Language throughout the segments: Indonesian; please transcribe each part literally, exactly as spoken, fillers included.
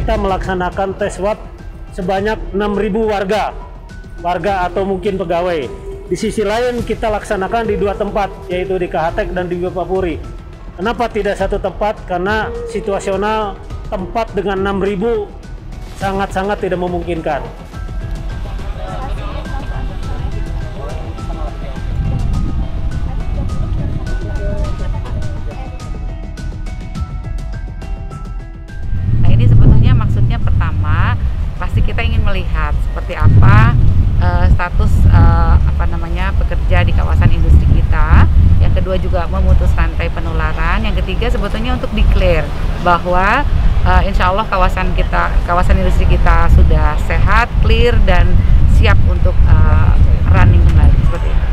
kita melaksanakan tes swab sebanyak enam ribu warga, warga atau mungkin pegawai. Di sisi lain kita laksanakan di dua tempat, yaitu di K H T E K dan di Bapuri. Kenapa tidak satu tempat? Karena situasional tempat dengan enam ribu sangat-sangat tidak memungkinkan. Nah, ini sebetulnya maksudnya pertama pasti kita ingin melihat seperti apa uh, status uh, apa namanya pekerja di kawasan industri kita. Yang kedua juga memutus rantai penularan. Yang ketiga sebetulnya untuk declare bahwa uh, insya Allah kawasan kita, kawasan industri kita sudah sehat, clear dan siap untuk uh, running kembali seperti itu.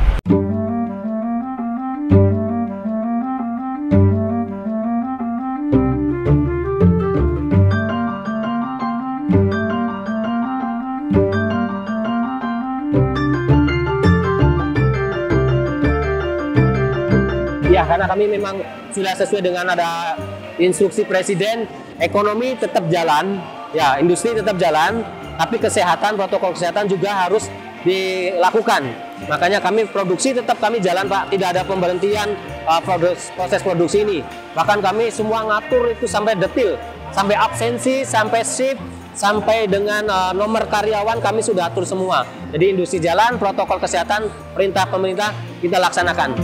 Ya, karena kami memang sudah sesuai dengan ada instruksi Presiden, ekonomi tetap jalan, ya industri tetap jalan, tapi kesehatan, protokol kesehatan juga harus dilakukan. Makanya kami produksi tetap kami jalan Pak, tidak ada pemberhentian uh, proses produksi ini. Bahkan kami semua ngatur itu sampai detil, sampai absensi, sampai shift, sampai dengan uh, nomor karyawan kami sudah atur semua. Jadi industri jalan, protokol kesehatan, perintah pemerintah kita laksanakan.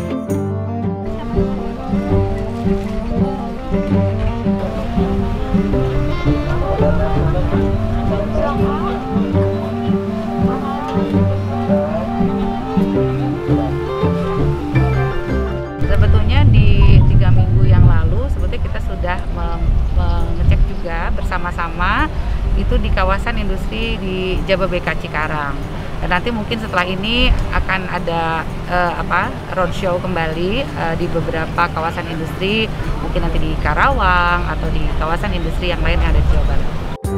Sebetulnya di tiga minggu yang lalu sebetulnya kita sudah mengecek juga bersama-sama itu di kawasan industri di Jababeka Cikarang. Dan nanti mungkin setelah ini akan ada uh, apa roadshow kembali uh, di beberapa kawasan industri, mungkin nanti di Karawang atau di kawasan industri yang lain yang ada di Jawa Barat.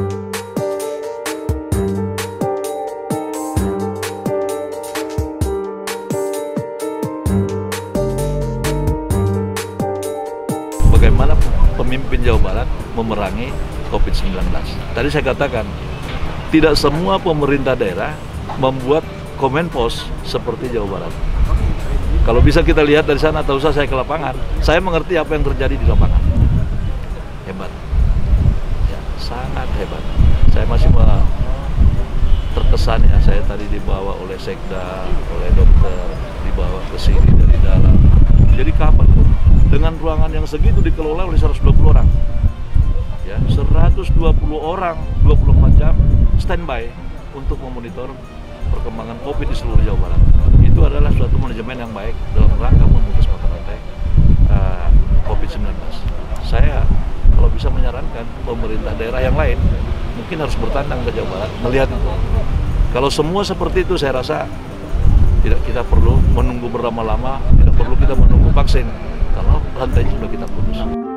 Bagaimana pemimpin Jawa Barat memerangi COVID sembilan belas. Tadi saya katakan, tidak semua pemerintah daerah membuat Komenpos seperti Jawa Barat. Kalau bisa kita lihat dari sana, atau usah saya ke lapangan, saya mengerti apa yang terjadi di lapangan. Hebat, ya, sangat hebat. Saya masih terkesan ya, saya tadi dibawa oleh sekda, oleh dokter, dibawa ke sini dari dalam. Jadi kapan tuh? Dengan ruangan yang segitu dikelola oleh seratus dua puluh orang. Ya, seratus dua puluh orang, dua puluh empat jam standby untuk memonitor perkembangan COVID di seluruh Jawa Barat. Itu adalah suatu manajemen yang baik dalam rangka memutus mata rantai uh, COVID sembilan belas. Saya kalau bisa menyarankan pemerintah daerah yang lain mungkin harus bertandang ke Jawa Barat melihat itu. Kalau semua seperti itu, saya rasa tidak kita perlu menunggu berlama-lama, tidak perlu kita menunggu vaksin kalau rantai sudah kita putus.